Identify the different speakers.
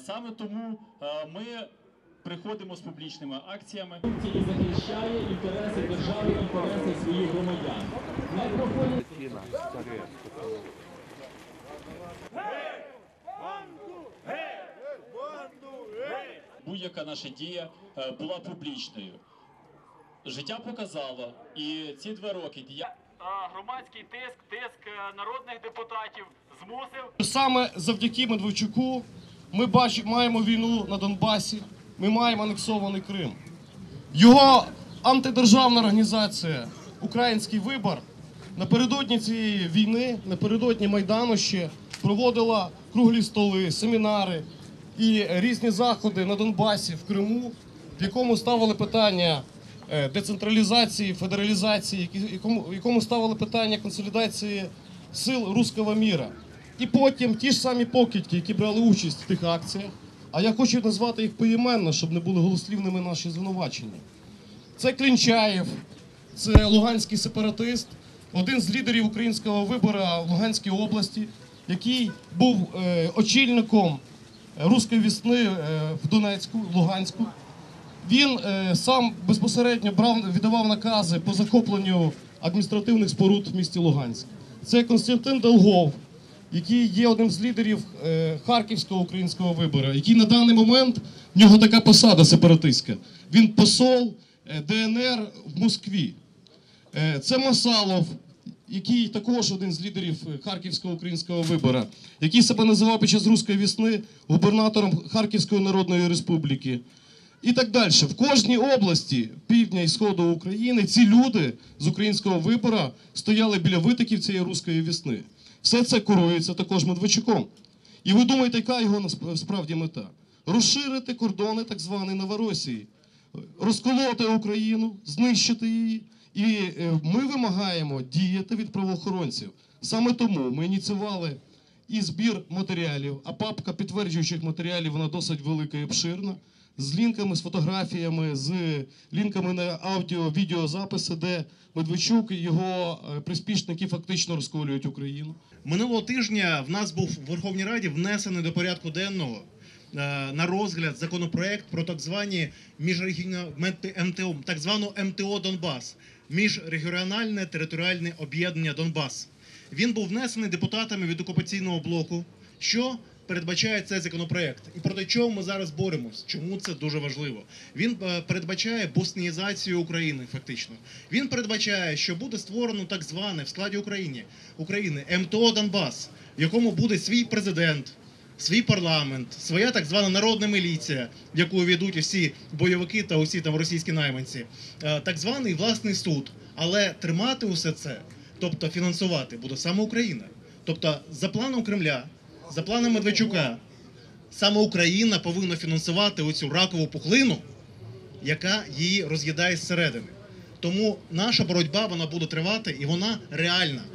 Speaker 1: Саме тому ми приходимо з публічними акціями.
Speaker 2: І захищає інтереси держави, інтереси своїх громадян. Не проходять...
Speaker 1: Будь-яка наша дія була публічною. Життя показало, і ці 2 роки громадський тиск народних депутатів змусив.
Speaker 3: Саме завдяки Медведчуку ми маємо війну на Донбасі, ми маємо анексований Крим. Його антидержавна організація «Український вибір» напередодні цієї війни, напередодні Майдану ще проводила круглі столи, семінари і різні заходи на Донбасі, в Криму, в якому ставили питання децентралізації, федералізації, в якому ставили питання консолідації сил руського міра. І потім ті ж самі покидьки, які брали участь в тих акціях, а я хочу назвати їх поіменно, щоб не були голослівними наші звинувачення. Це Клінчаєв, це луганський сепаратист, один з лідерів українського вибору в Луганській області, який був очільником руської весни в Донецьку, в Луганську. Він сам безпосередньо віддавав накази по захопленню адміністративних споруд в місті Луганськ. Це Костянтин Долгов, який є одним з лідерів Харківського українського вибору, який на даний момент, в нього така посада сепаратистська, він посол ДНР в Москві. Це Масалов, який також один з лідерів Харківського українського вибору, який себе називав під час Руської весни губернатором Харківської Народної Республіки. І так далі. В кожній області півдня і сходу України ці люди з українського вибору стояли біля витоків цієї Руської весни. Все це курується також Медведчуком. І ви думаєте, яка його насправді мета? Розширити кордони так званої Новоросії, розколоти Україну, знищити її. І ми вимагаємо діяти від правоохоронців. Саме тому ми ініціювали і збір матеріалів, а папка підтверджуючих матеріалів, вона досить велика і обширна, з лінками, з фотографіями, з лінками на аудіо-відеозаписи, де Медведчук і його приспішники фактично розколюють Україну.
Speaker 4: Минулого тижня в нас був в Верховній Раді внесений до порядку денного на розгляд законопроект про так звані МТО, так звану МТО Донбас, міжрегіональне територіальне об'єднання Донбас. Він був внесений депутатами від окупаційного блоку, що передбачає цей законопроект. І проти чого ми зараз боремось? Чому це дуже важливо? Він передбачає боснізацію України, фактично. Він передбачає, що буде створено так зване в складі України МТО Донбас, в якому буде свій президент, свій парламент, своя так звана народна міліція, в яку увійдуть усі бойовики та усі там російські найманці, так званий власний суд. Але тримати усе це, тобто фінансувати, буде саме Україна. Тобто за планом Кремля, за планом Медведчука, саме Україна повинна фінансувати оцю ракову пухлину, яка її роз'їдає зсередини. Тому наша боротьба, вона буде тривати і вона реальна.